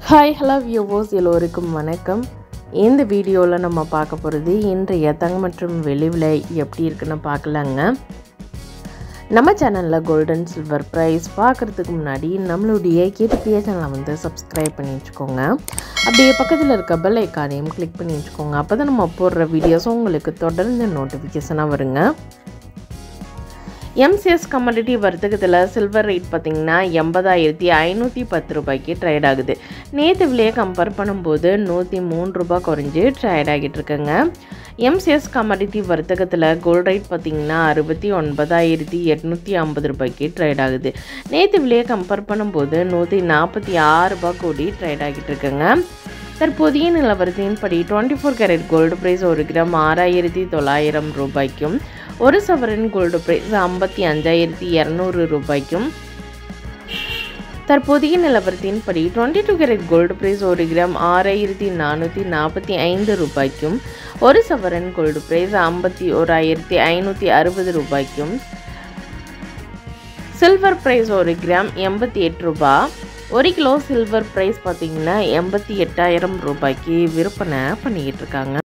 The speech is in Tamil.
Hi, hello viewers, எல்லோருக்கும் வணக்கம். இந்த வீடியோவில் நம்ம பார்க்க போகிறது இன்றைய தங்கம் மற்றும் வெள்ளி விலை எப்படி இருக்குன்னு பார்க்கலாங்க. நம்ம சேனலில் கோல்ட் அண்ட் சில்வர் ப்ரைஸ் பார்க்குறதுக்கு முன்னாடி நம்மளுடைய கேடிபிஏ சேனலை வந்து சப்ஸ்கிரைப் பண்ணி வச்சுக்கோங்க. அப்படியே பக்கத்தில் இருக்க பெல் ஐக்கானையும் கிளிக் பண்ணி வச்சுக்கோங்க. அப்போ தான் நம்ம போடுற வீடியோஸும் உங்களுக்கு தொடர்ந்து நோட்டிஃபிகேஷனாக வருங்க. எம்சிஎஸ் கமாடிட்டி வர்த்தகத்தில் சில்வர் ரேட் பார்த்திங்கன்னா 80,510 ரூபாய்க்கு ட்ரேட் ஆகுது. நேற்று விலையை கம்பேர் பண்ணும்போது 103 ரூபாய் குறைஞ்சி ட்ரேட் ஆகிட்டு இருக்குங்க. எம்சிஎஸ் கமாடிட்டி வர்த்தகத்தில் கோல்ட் ரேட் பார்த்திங்கன்னா 69,850 ரூபாய்க்கு ட்ரேட் ஆகுது. நேற்று விலையை கம்பேர் பண்ணும்போது 146 ரூபாய் கூடி ட்ரேட் ஆகிட்டு இருக்குங்க. தற்போதைய நிலவரத்தின்படி 24 கேரட் கோல்டு ப்ரைஸ் 1 கிராம் 6,900 ரூபாய்க்கும், ஒரு சவரன் கோல்டு ப்ரைஸ் 55,200 ரூபாய்க்கும், தற்போதைய நிலவரத்தின்படி 22 கேரட் கோல்டு ப்ரைஸ் 1 கிராம் 6,445 ரூபாய்க்கும், ஒரு சவரன் கோல்டு ப்ரைஸ் 51,560 ரூபாய்க்கும், சில்வர் ப்ரைஸ் 1 கிராம் 88 ரூபாய், 1 கிலோ சில்வர் ப்ரைஸ் பார்த்திங்கன்னா 88,000 ரூபாய்க்கு விற்பனை பண்ணிக்கிட்டு இருக்காங்க.